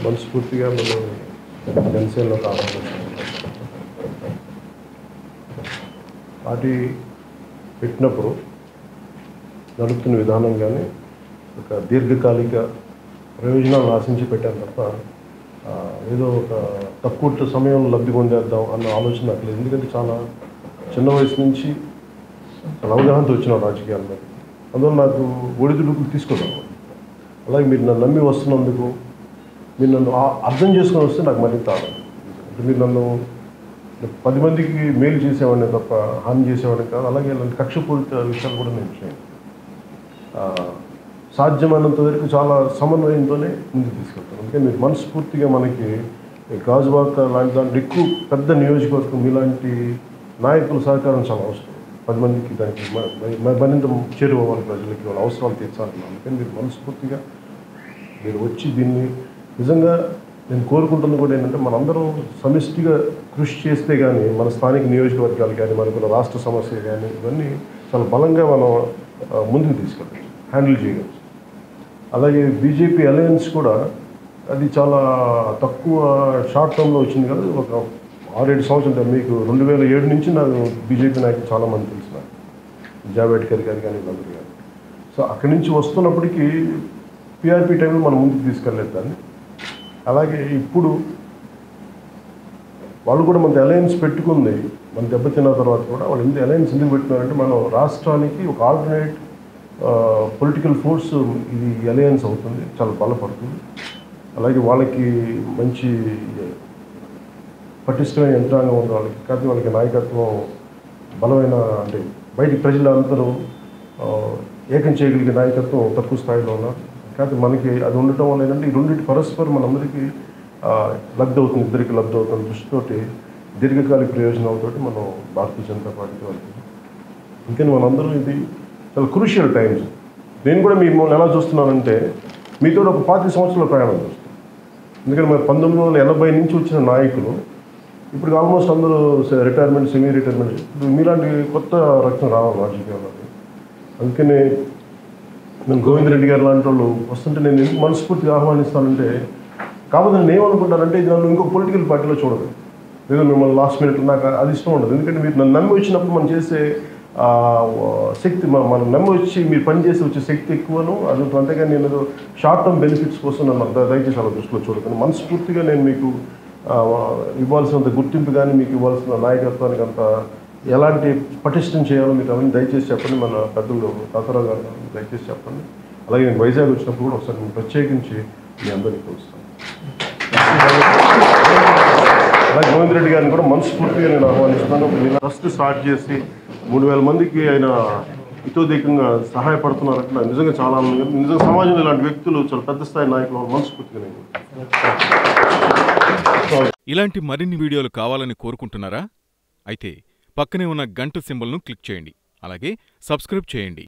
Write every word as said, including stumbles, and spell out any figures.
మనస్ఫూర్తిగా మనం జనసేనలో కావాలి. పార్టీ పెట్టినప్పుడు నడుపుతున్న విధానం కానీ ఒక దీర్ఘకాలిక ప్రయోజనాలను ఆశించి పెట్టాను తప్ప ఏదో ఒక తక్కువ సమయంలో లబ్ధి పొందేద్దాం అన్న ఆలోచన నాకు లేదు. ఎందుకంటే చాలా చిన్న వయసు నుంచి చాలా అవగాహనతో వచ్చిన రాజకీయాల మీద, అందువల్ల నాకు ఒడిదుడుకులు తీసుకోదాం. అలాగే మీరు నన్ను నమ్మి వస్తున్నందుకు, మీరు నన్ను అర్థం చేసుకొని వస్తే నాకు మరింత ఆనందం. అంటే మీరు నన్ను పది మందికి మేలు చేసేవాడిని తప్ప హాని చేసేవాడిని కాదు. అలాగే ఇలాంటి కక్షపూరిత విషయాలు కూడా నేను చేయను. సాధ్యమైనంత వరకు చాలా సమన్వయంతోనే ముందుకు తీసుకెళ్తాను. అందుకే మీరు మనస్ఫూర్తిగా మనకి గాజువాక లాంటి దాంట్లో ఎక్కువ పెద్ద నియోజకవర్గం మీలాంటి నాయకుల సహకారం చాలా అవసరం. పది మందికి దానికి మరింత చేరువవ్వాలి, ప్రజలకి వాళ్ళ అవసరాలు తీర్చాలి. అందుకని మీరు మనస్ఫూర్తిగా మీరు వచ్చి దీన్ని నిజంగా నేను కోరుకుంటున్నది కూడా ఏంటంటే మనందరం సమిష్టిగా కృషి చేస్తే కానీ మన స్థానిక నియోజకవర్గాలు కానీ మనకున్న రాష్ట్ర సమస్యలు కానీ ఇవన్నీ చాలా బలంగా మనం ముందుకు తీసుకెళ్ళచ్చు, హ్యాండిల్ చేయవచ్చు. అలాగే బీజేపీ అలయన్స్ కూడా అది చాలా తక్కువ షార్ట్ టర్మ్లో వచ్చింది కదా. ఒక ఆరేడు సంవత్సరాలు మీకు రెండు వేల ఏడు నుంచి నాకు బీజేపీ నాయకులు చాలామంది తెలిసిన జావేడ్కర్ గారు కానీ వీళ్ళందరూ కానీ. సో అక్కడి నుంచి వస్తున్నప్పటికీ పీఆర్పీ టైంలో మనం ముందుకు తీసుకెళ్ళలేదు దాన్ని. అలాగే ఇప్పుడు వాళ్ళు కూడా మన అలయన్స్ పెట్టుకుంది, మన దెబ్బతిన్న తర్వాత కూడా వాళ్ళు ఎందుకు అలయన్స్ ఎందుకు పెట్టుకున్నారంటే మనం రాష్ట్రానికి ఒక ఆల్టర్నేట్ పొలిటికల్ ఫోర్స్ ఇది అలయన్స్ అవుతుంది, చాలా బలపడుతుంది. అలాగే వాళ్ళకి మంచి పటిష్టమైన యంత్రాంగం ఉంది వాళ్ళకి, కాబట్టి వాళ్ళకి నాయకత్వం బలమైన, అంటే బయటి ప్రజలందరూ ఏకం చేయగలిగే నాయకత్వం తక్కువ స్థాయిలో ఉన్నారు. కాబట్టి మనకి అది ఉండటం వల్ల ఏంటంటే ఈ రెండింటి పరస్పరం మనందరికీ లబ్ధి అవుతుంది, ఇద్దరికి లబ్ధి అవుతుంది దృష్టితోటి దీర్ఘకాలిక ప్రయోజనాలతో మనం భారతీయ జనతా పార్టీకి వెళ్తుంది. అందుకని మనందరం ఇది చాలా క్రూషియల్ టైమ్స్. నేను కూడా మిమ్మల్ని ఎలా చూస్తున్నానంటే మీతో ఒక పాతి సంవత్సరాల ప్రయాణం చూస్తాను. ఎందుకంటే మరి పంతొమ్మిది వందల ఎనభై నుంచి వచ్చిన నాయకులు ఇప్పుడు ఆల్మోస్ట్ అందరూ రిటైర్మెంట్, సెమీ రిటైర్మెంట్, మీలాంటి కొత్త రక్తం రావాలి రాజకీయాల్లో. అందుకని నేను గోవింద్ రెడ్డి గారు లాంటి వాళ్ళు వస్తుంటే నేను ఎందుకు మనస్ఫూర్తిగా ఆహ్వానిస్తానంటే, కాకపోతే నేను ఏమనుకుంటానంటే ఇది నన్ను ఇంకొక పొలిటికల్ పార్టీలో చూడదు, లేదా మిమ్మల్ని లాస్ట్ మినిట్ నాకు అది ఇష్టం ఉండదు. ఎందుకంటే మీరు నన్ను నమ్మి వచ్చినప్పుడు మనం చేసే శక్తి, మనం నమ్మి వచ్చి మీరు పని చేసి వచ్చే శక్తి ఎక్కువను అది. అంతేగాని నేను షార్ట్ టర్మ్ బెనిఫిట్స్ కోసం నన్ను దయచేసి అలా దృష్టిలో చూడదు. మనస్ఫూర్తిగా నేను మీకు ఇవ్వాల్సినంత గుర్తింపు కానీ మీకు ఇవ్వాల్సిన నాయకత్వానికి అంత ఎలాంటి పటిష్టం చేయాలో మీకు అవన్నీ దయచేసి చెప్పండి. మన పెద్దలు తాతారావు గారు దయచేసి చెప్పండి. అలాగే నేను వైజాగ్ వచ్చినప్పుడు కూడా ఒకసారి నేను ప్రత్యేకించి మీ అందరికీ చూస్తాను. అలాగే గోవింద్ రెడ్డి గారిని కూడా మనస్ఫూర్తిగా నేను ఆహ్వానిస్తున్నాను. నేను ట్రస్ట్ స్టార్ట్ చేసి మూడు వేల మందికి ఆయన ఇతోధికంగా సహాయపడుతున్నారంటే నాకు నిజంగా చాలా ఆనందంగా. నిజంగా సమాజంలో ఇలాంటి వ్యక్తులు చాలా పెద్ద స్థాయి నాయకులు మనస్ఫూర్తిగా నేను. ఇలాంటి మరిన్ని వీడియోలు కావాలని కోరుకుంటున్నారా? అయితే పక్కనే ఉన్న గంట సింబల్ను క్లిక్ చేయండి. అలాగే సబ్స్క్రైబ్ చేయండి.